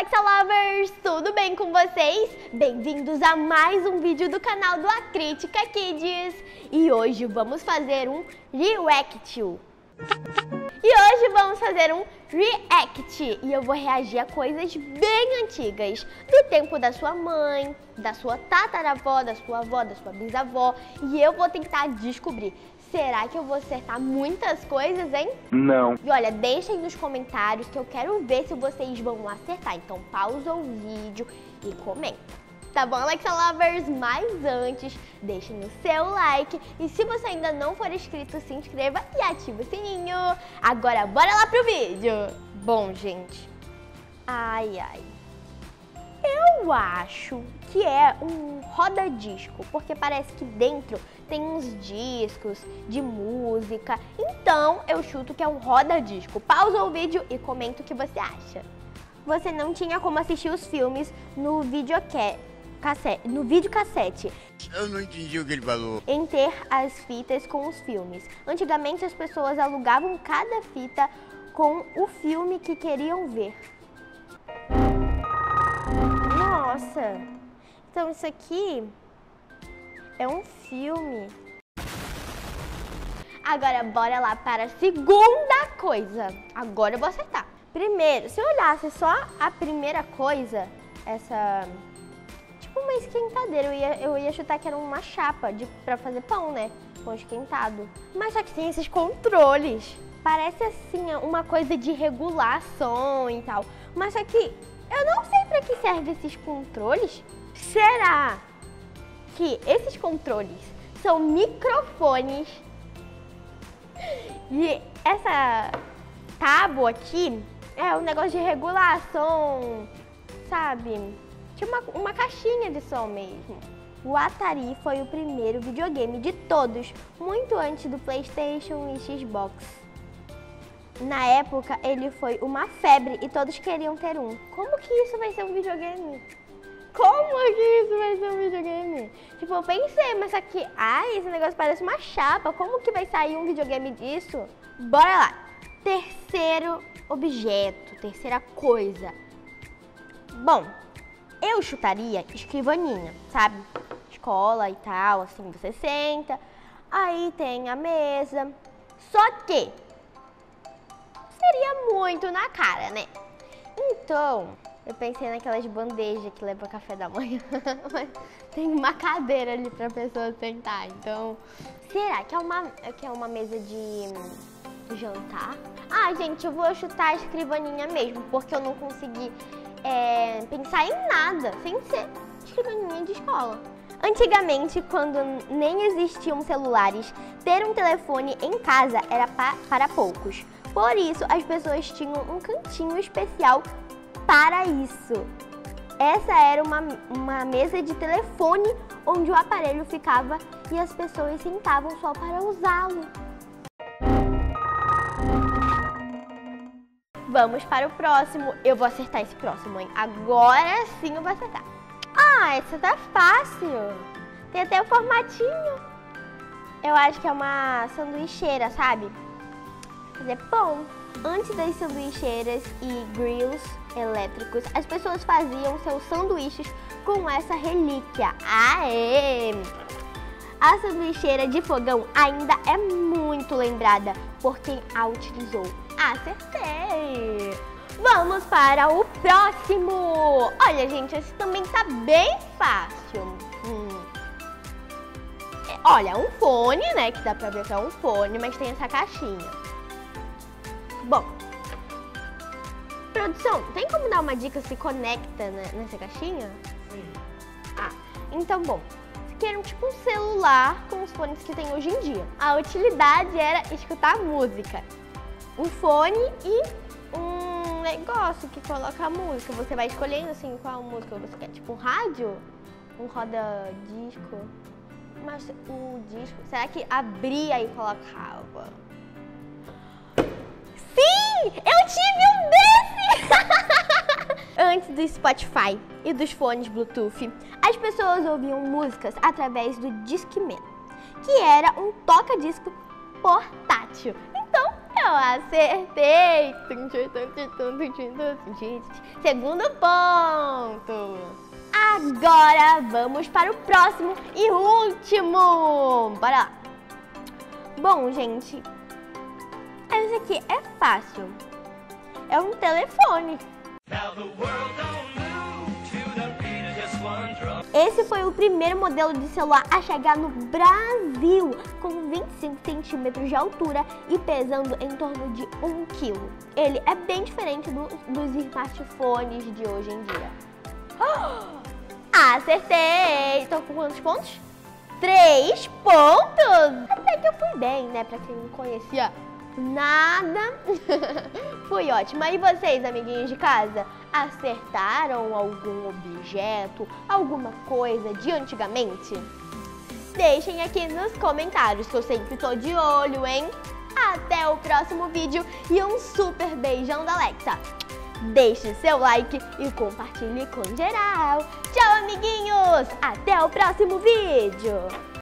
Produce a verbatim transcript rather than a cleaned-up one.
Alexa Lovers, tudo bem com vocês? Bem-vindos a mais um vídeo do canal do Acrítica Kids. E hoje vamos fazer um react. E hoje vamos fazer um react e eu vou reagir a coisas bem antigas, do tempo da sua mãe, da sua tataravó, da sua avó, da sua bisavó. E eu vou tentar descobrir, será que eu vou acertar muitas coisas, hein? Não. E olha, deixem nos comentários que eu quero ver se vocês vão acertar. Então pausa o vídeo e comenta. Tá bom, Alexa Lovers? Mas antes, deixem o seu like. E se você ainda não for inscrito, se inscreva e ative o sininho. Agora, bora lá pro vídeo. Bom, gente. Ai, ai. Eu acho que é um roda-disco, porque parece que dentro tem uns discos de música. Então, eu chuto que é um roda-disco. Pausa o vídeo e comenta o que você acha. Você não tinha como assistir os filmes no videocassete. Cassete, no videocassete. Eu não entendi o que ele falou. Em ter as fitas com os filmes. Antigamente as pessoas alugavam cada fita com o filme que queriam ver. Nossa! Então isso aqui é um filme. Agora bora lá para a segunda coisa. Agora eu vou acertar. Primeiro, se eu olhasse só a primeira coisa, essa... uma esquentadeira, eu ia, eu ia chutar que era uma chapa de, pra fazer pão, né? Pão esquentado. Mas só que tem esses controles. Parece assim, uma coisa de regular som e tal. Mas só que eu não sei pra que servem esses controles. Será que esses controles são microfones? E essa tábua aqui é um negócio de regular som, sabe? Tinha uma, uma caixinha de som mesmo. O Atari foi o primeiro videogame de todos, muito antes do PlayStation e Xbox. Na época, ele foi uma febre e todos queriam ter um. Como que isso vai ser um videogame? Como que isso vai ser um videogame? Tipo, eu pensei, mas aqui, ai, esse negócio parece uma chapa. Como que vai sair um videogame disso? Bora lá. Terceiro objeto, terceira coisa. Bom, eu chutaria escrivaninha, sabe? Escola e tal, assim, você senta, aí tem a mesa. Só que seria muito na cara, né? Então, eu pensei naquelas bandejas que leva café da manhã, mas tem uma cadeira ali pra pessoa sentar. Então, será que é uma, que é uma mesa de jantar? Ah, gente, eu vou chutar a escrivaninha mesmo, porque eu não consegui É, pensar em nada, sem ser escrivaninha de escola. Antigamente, quando nem existiam celulares, ter um telefone em casa era pa para poucos. Por isso, as pessoas tinham um cantinho especial para isso. Essa era uma, uma mesa de telefone onde o aparelho ficava e as pessoas sentavam só para usá-lo. Vamos para o próximo. Eu vou acertar esse próximo, hein? Agora sim eu vou acertar. Ah, essa tá fácil. Tem até o formatinho. Eu acho que é uma sanduicheira, sabe? Fazer pão. Antes das sanduicheiras e grills elétricos, as pessoas faziam seus sanduíches com essa relíquia. Aê! A sanduicheira de fogão ainda é muito lembrada por quem a utilizou. Acertei! Vamos para o próximo! Olha, gente, esse também tá bem fácil. Hum. É, olha, um fone, né? Que dá pra ver que é um fone, mas tem essa caixinha. Bom, produção, tem como dar uma dica se conecta né, nessa caixinha? Sim. Ah, então, bom. Que era tipo um celular com os fones que tem hoje em dia. A utilidade era escutar música. Um fone e um negócio que coloca a música. Você vai escolhendo assim qual música você quer. Tipo um rádio, um roda-disco. Mas o disco, será que abria e colocava? Sim! Eu tive um desse! Antes do Spotify e dos fones Bluetooth, as pessoas ouviam músicas através do Discman, que era um toca-disco portátil. Então, eu acertei. Segundo ponto. Agora vamos para o próximo e último. Bora lá. Bom, gente, esse aqui é fácil. É um telefone. Esse foi o primeiro modelo de celular a chegar no Brasil, com vinte e cinco centímetros de altura e pesando em torno de um quilo. Ele é bem diferente do, dos smartphones de hoje em dia. Acertei! Tô com quantos pontos? Três pontos! Até que eu fui bem, né? Pra quem não conhecia nada. Fui ótima. E vocês, amiguinhos de casa, acertaram algum objeto, alguma coisa de antigamente? Deixem aqui nos comentários, que eu sempre tô de olho, hein? Até o próximo vídeo e um super beijão da Alexa. Deixe seu like e compartilhe com geral. Tchau, amiguinhos! Até o próximo vídeo!